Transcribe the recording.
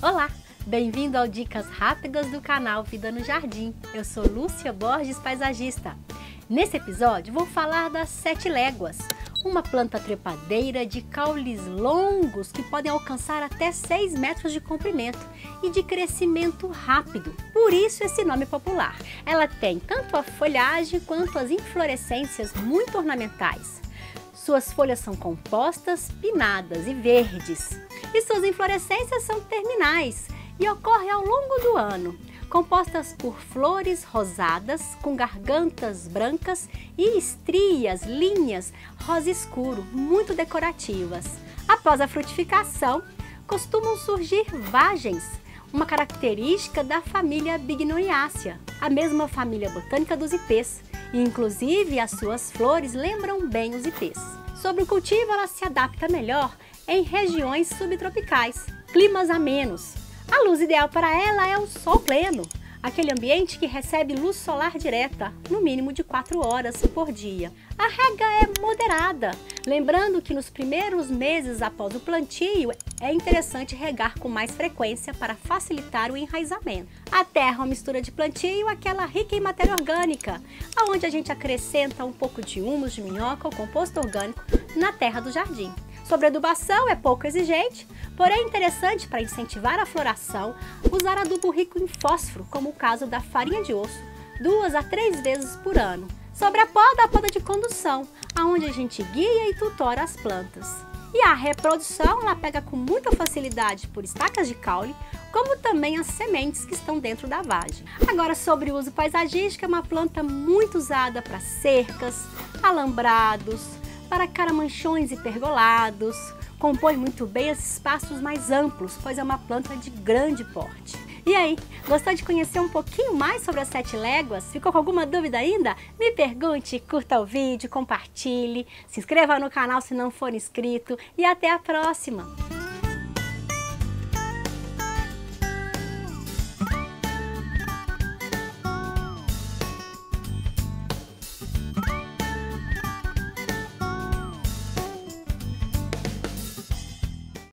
Olá, bem-vindo ao Dicas Rápidas do canal Vida no Jardim. Eu sou Lúcia Borges, paisagista. Nesse episódio vou falar das 7 léguas, uma planta trepadeira de caules longos que podem alcançar até 6 metros de comprimento e de crescimento rápido, por isso esse nome popular. Ela tem tanto a folhagem quanto as inflorescências muito ornamentais. Suas folhas são compostas, pinnadas e verdes, e suas inflorescências são terminais e ocorrem ao longo do ano, compostas por flores rosadas com gargantas brancas e estrias, linhas rosa escuro, muito decorativas. Após a frutificação, costumam surgir vagens, uma característica da família Bignoniaceae, a mesma família botânica dos ipês, e inclusive as suas flores lembram bem os ipês. Sobre o cultivo, ela se adapta melhor em regiões subtropicais, climas amenos. A luz ideal para ela é o sol pleno, aquele ambiente que recebe luz solar direta, no mínimo de 4 horas por dia. A rega é moderada, lembrando que nos primeiros meses após o plantio é interessante regar com mais frequência para facilitar o enraizamento. A terra é uma mistura de plantio, aquela rica em matéria orgânica, onde a gente acrescenta um pouco de humus de minhoca ou composto orgânico na terra do jardim. Sobre a adubação, é pouco exigente, porém interessante para incentivar a floração, usar adubo rico em fósforo, como o caso da farinha de osso, 2 a 3 vezes por ano. Sobre a poda de condução, onde a gente guia e tutora as plantas. E a reprodução, ela pega com muita facilidade por estacas de caule, como também as sementes que estão dentro da vagem. Agora, sobre o uso paisagístico, é uma planta muito usada para cercas, alambrados, para caramanchões e pergolados, compõe muito bem esses espaços mais amplos, pois é uma planta de grande porte. E aí, gostou de conhecer um pouquinho mais sobre as 7 léguas? Ficou com alguma dúvida ainda? Me pergunte, curta o vídeo, compartilhe, se inscreva no canal se não for inscrito e até a próxima!